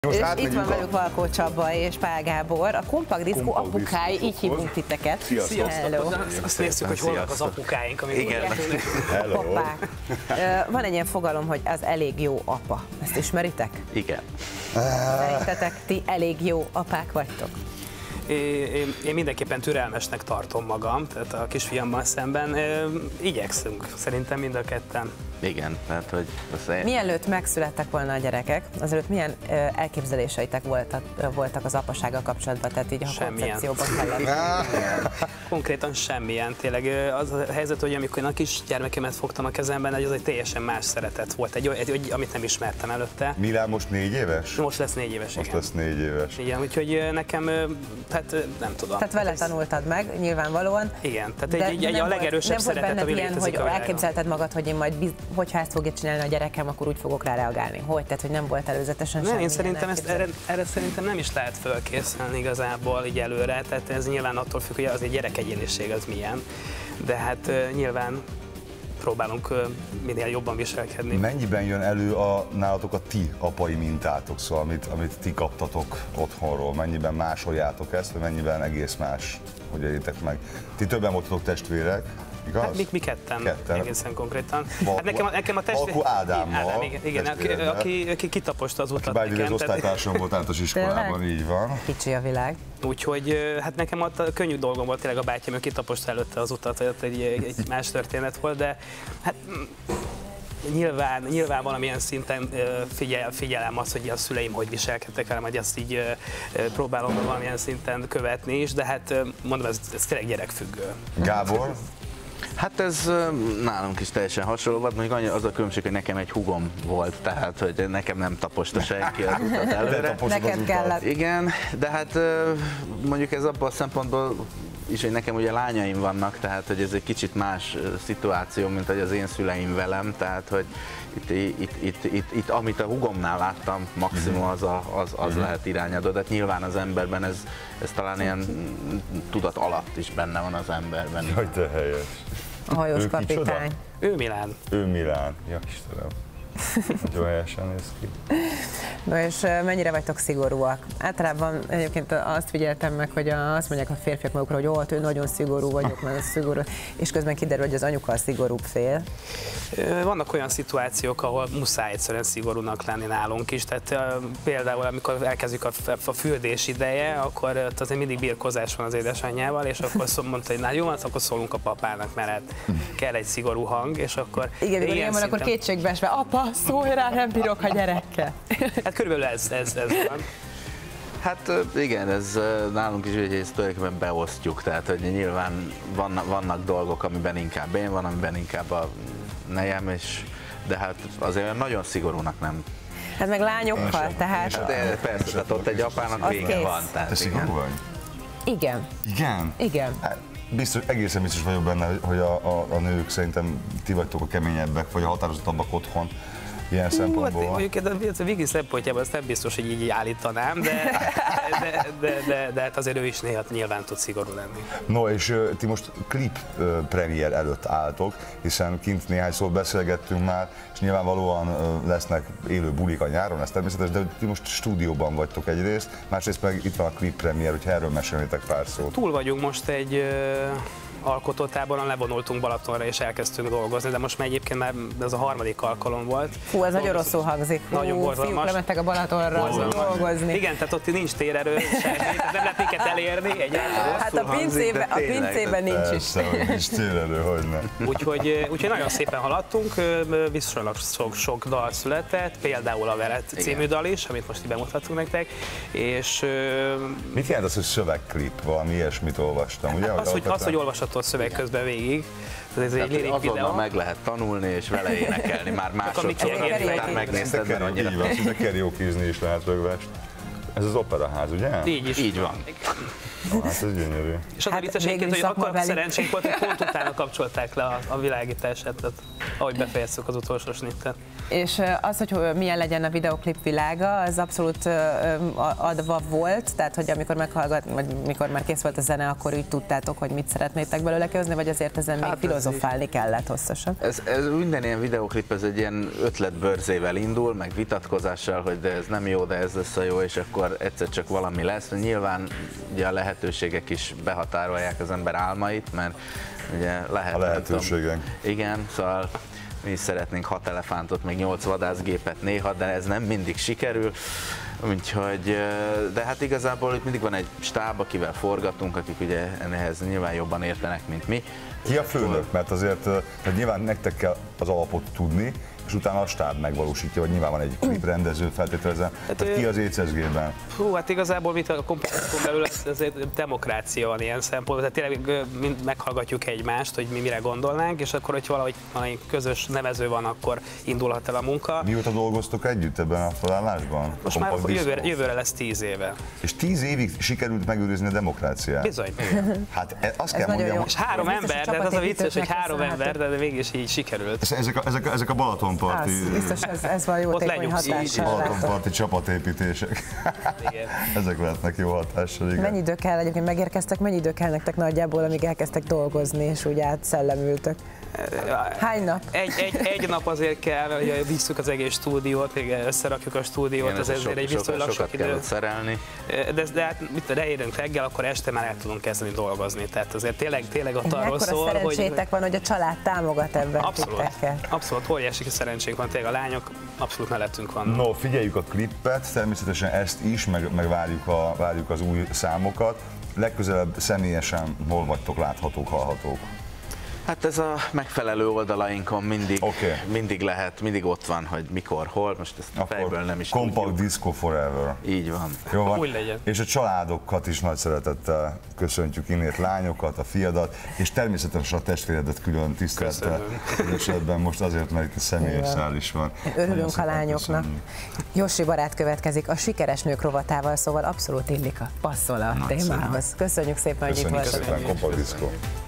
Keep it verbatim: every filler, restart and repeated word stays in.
És itt van velük Valkó Csaba és Pál Gábor, a Kompakt Diszkó apukái, így hívunk titeket. Sziasztok! Hello. Azt nézzük, hogy hol az apukáink, amik igen. Apák. Van egy ilyen fogalom, hogy az elég jó apa. Ezt ismeritek? Igen. Szerintetek ti elég jó apák vagytok? Én, én mindenképpen türelmesnek tartom magam, tehát a kisfiammal szemben igyekszünk, szerintem mind a ketten. Igen, tehát hogy... Az... Mielőtt megszülettek volna a gyerekek, azelőtt milyen elképzeléseitek voltak, voltak az apasággal kapcsolatban, tehát így a koncepcióban kellett? Konkrétan semmilyen, tényleg az a helyzet, hogy amikor a kis gyermekemet fogtam a kezemben, az egy teljesen más szeretet volt, egy, egy, egy amit nem ismertem előtte. Milán most négy éves? Most lesz négy éves, Most igen. lesz négy éves. Igen, úgyhogy nekem, tehát nem tudom. Tehát vele tanultad meg, nyilvánvalóan. Igen, tehát egy, egy, egy a legerősebb szeretet, ami létezik a világon. Hogy elképzelted magad, hogy én majd, biz, hogyha ezt fogja csinálni a gyerekem, akkor úgy fogok rá reagálni. Hogy? Tehát, hogy nem volt előzetesen semmi. Én szerintem ezt, erre, erre szerintem nem is lehet fölkészülni igazából így előre, tehát ez nyilván attól függ, hogy az egy gyerek egyéniség az milyen, de hát uh, nyilván próbálunk uh, minél jobban viselkedni. Mennyiben jön elő a, nálatok a ti apai mintátok, szóval amit, amit ti kaptatok otthonról, mennyiben másoljátok ezt, vagy mennyiben egész más, hogy éljétek meg? Ti többen voltatok testvérek, igaz? Hát mi, mi ketten, ketten, egészen konkrétan. Valkó, hát nekem, nekem a testvér... Valkó Ádámmal. Ádám, igen, igen aki, aki, aki kitaposta az utat aki nekem. Az osztálytársam volt általános iskolában, így van. Kicsi a világ. Úgyhogy hát nekem ott a könnyű dolgom volt, tényleg a bátyám, ő kitaposta előtte az utat, hogy ott egy, egy más történet volt, de hát nyilván, nyilván valamilyen szinten figyel, figyelem azt, hogy a szüleim hogy viselkedtek velem, hogy azt így próbálom valamilyen szinten követni is, de hát mondom, ez, ez tényleg gyerekfüggő. Gábor? Hát ez nálunk is teljesen hasonló volt, mondjuk az a különbség, hogy nekem egy húgom volt, tehát hogy nekem nem taposta senki az utat előre. Neked kellett. Igen, de hát mondjuk ez abban a szempontból is, hogy nekem ugye lányaim vannak, tehát hogy ez egy kicsit más szituáció, mint hogy az én szüleim velem, tehát hogy itt, itt, itt, itt, itt amit a húgomnál láttam, maximum az, a, az, az lehet irányadó, de nyilván az emberben ez, ez talán ilyen tudat alatt is benne van az emberben. Jaj, te helyes. A hajós kapitány. Ő Milán. Ő Milán. Ja, Istenem. Nagyon helyesen néz ki. Na és mennyire vagytok szigorúak? Általában egyébként azt figyeltem meg, hogy azt mondják a férfiak magukra, hogy ó, ő nagyon szigorú vagyok, mert szigorú, és közben kiderül, hogy az anyuka a szigorúbb fél. Vannak olyan szituációk, ahol muszáj egyszerűen szigorúnak lenni nálunk is, tehát például amikor elkezdjük a, a fürdés ideje, akkor azért mindig birkozás van az édesanyjával, és akkor mondta, hogy na jó, akkor szólunk a papának, mert hát kell egy szigorú hang, és akkor... Igen, igen ilyen van, akkor kétségbeesve, apa, szólj rá, nem bírok a gyerekkel. Hát körülbelül ez, ez, ez van. Hát igen, ez nálunk is, hogy ezt tulajdonképpen beosztjuk, tehát hogy nyilván vannak, vannak dolgok, amiben inkább én van, amiben inkább a nejem, és, de hát azért nagyon szigorúnak nem. Hát meg lányokkal, tehát... De persze, tehát ott egy apának vége van. Tehát te szigorú vagy? Igen. Igen? Igen. Biztos, egészen biztos vagyok benne, hogy a, a, a nők szerintem ti vagytok a keményebbek, vagy a határozottabbak otthon. Ilyen szempontból. Hát, mondjuk a Vigi szempontjában ezt nem biztos, hogy így állítanám, de, de, de, de, de hát azért ő is néha nyilván tud szigorú lenni. No, és ti most klip premier előtt álltok, hiszen kint néhány szót beszélgettünk már, és nyilvánvalóan lesznek élő bulik a nyáron, ez természetes, de ti most stúdióban vagytok egyrészt, másrészt meg itt van a klip premier, hogyha erről mesélnétek pár szót. Túl vagyunk most egy alkotótáboron, levonultunk Balatonra és elkezdtünk dolgozni, de most már egyébként már ez a harmadik alkalom volt. Hú, ez nagyon rosszul hangzik. Hú, nagyon borzalmas. Fiúk lementek a Balatonra dolgozni. Igen, tehát ott nincs térerő, semmi, nem lehet minket elérni egyáltalán. Hát a pincében, a pincében nincs is. Persze, hogy nincs térerő, hogy nem. Úgyhogy, úgyhogy nagyon szépen haladtunk, viszonylag sok, sok dal született, például a Velet című dal is, amit most így bemutattunk nektek. És, mit jelent az, hogy szövegklip? Valami ilyesmit olvastam, ugye? Az, hogy, az, hogy olvasható a szöveg közben végig. Ez egy lirik videó. Meg lehet tanulni és vele énekelni, már másodszor, után megnézted, mert annyira... Így van, szinte karaoke-zni is lehet rögvest. Ez az operaház, ugye? Így is. Így van. Ah, hát ez gyönyörű. És az Hát a vicces egyébként, végül hogy is akkor szakmabeli. szerencsénk volt, hogy pont utána kapcsolták le a, a világítását, tehát ahogy befejeztük az utolsó snittet. És az, hogy milyen legyen a videoklip világa, az abszolút adva volt, tehát hogy amikor meghallgat, vagy mikor már kész volt a zene, akkor úgy tudtátok, hogy mit szeretnétek belőle kihozni, vagy azért ezen még Hát ez filozofálni kellett hosszasan? Ez, ez minden ilyen videoklip, ez egy ilyen ötletbörzével indul, meg vitatkozással, hogy de ez nem jó, de ez lesz a jó, és akkor egyszer csak valami lesz. Nyilván ugye a lehetőségek is behatárolják az ember álmait, mert ugye lehet... A lehetőségek. Igen, szóval mi is szeretnénk hat elefántot, meg nyolc vadászgépet néha, de ez nem mindig sikerül. Úgyhogy, de hát igazából itt mindig van egy stáb, akivel forgatunk, akik ugye ehhez nyilván jobban értenek, mint mi. Ki a főnök? Mert azért tehát nyilván nektek kell az alapot tudni, és utána a stáb megvalósítja, vagy nyilván van egy kliprendező feltételezem. Hát Tehát ki az é cé es gé-ben? Hú, hát igazából mit a komplexikon belül ez, ez egy demokrácia van ilyen szempontból, tehát tényleg mind meghallgatjuk egymást, hogy mi mire gondolnánk, és akkor, hogy valahogy valami közös nevező van, akkor indulhat el a munka. Mióta dolgoztok együtt ebben a felállásban? Most már jövőre, jövőre lesz tíz éve. És tíz évig sikerült megőrizni a demokráciát? Bizony. Hát e- azt Ez kell nagyon mondjam, jó. És három Ez biztos ember, a de az a vicces, hogy csapatépítőknek három köszönhető. ember, de végig is így sikerült. Ez- ezek a, ezek a, ezek a Balatonparti, Az, biztos ez, ez van jó Ott tékony lenyugsz, így, hatással. így. látom. Balatonparti csapatépítések. Igen. Ezek lehetnek jó hatással, igen. Mennyi idő kell, egyébként megérkeztek, mennyi idő kell nektek nagyjából, amíg elkezdtek dolgozni, és úgy átszellemültök? Hány nap? Egy, egy, egy nap azért kell, hogy visszük az egész stúdiót, még összerakjuk a stúdiót, Igen, ez ez ezért egy sok, viszonylag sokat, sok sokat kell idő. ott szerelni. De, de hát mit leérünk reggel, akkor este már el tudunk kezdeni dolgozni. Tehát azért tényleg, tényleg ott arról Mekkora szól, hogy... szerencsétek van, hogy a család támogat ebben Abszolút, titeket. abszolút, óriási szerencsénk van, tényleg a lányok abszolút mellettünk vannak. No, figyeljük a klippet, természetesen ezt is, meg, meg várjuk, a, várjuk az új számokat. Legközelebb személyesen hol vagytok láthatók, hallhatók? Hát ez a megfelelő oldalainkon mindig, Oké. mindig lehet, mindig ott van, hogy mikor, hol, most ezt fejből nem is Compact tudjuk. Disco Forever. Így van. Jó van. Úgy legyen. És a családokat is nagy szeretettel köszöntjük innét, lányokat, a fiadat, és természetesen a testvéredet külön tisztelettel. Esetben most azért, mert itt a személyes szál is van. Nagyon Örülünk a szépen lányoknak. köszönjük. Jossi barát következik a sikeres nők rovatával, szóval abszolút illik a passzol a témához. Köszönjük szépen, hogy itt Köszönjük voltatok. szépen, Compact Disco.